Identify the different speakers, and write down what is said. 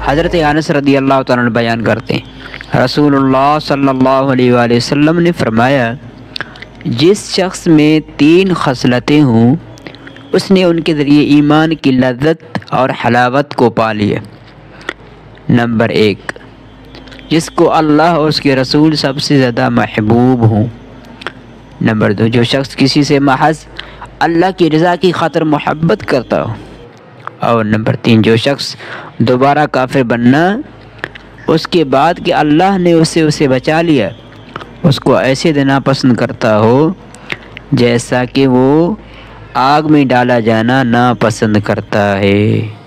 Speaker 1: हज़रत अनस रज़ियल्लाहु तआला अन्हु बयान करते हैं, रसूलुल्लाह सल्लल्लाहु अलैहि वसल्लम ने फरमाया, जिस शख्स में 3 खसलतें हों उसने उनके ज़रिए ईमान की लज्जत और हलावत को पा लिया। नंबर 1, जिसको अल्लाह और उसके रसूल सबसे ज़्यादा महबूब हों। नंबर 2, जो शख्स किसी से महज अल्लाह की रज़ा की खातिर मोहब्बत करता हो। और नंबर 3, जो शख्स दोबारा काफिर बनना उसके बाद कि अल्लाह ने उसे बचा लिया, उसको ऐसे देना पसंद करता हो जैसा कि वो आग में डाला जाना नापसंद करता है।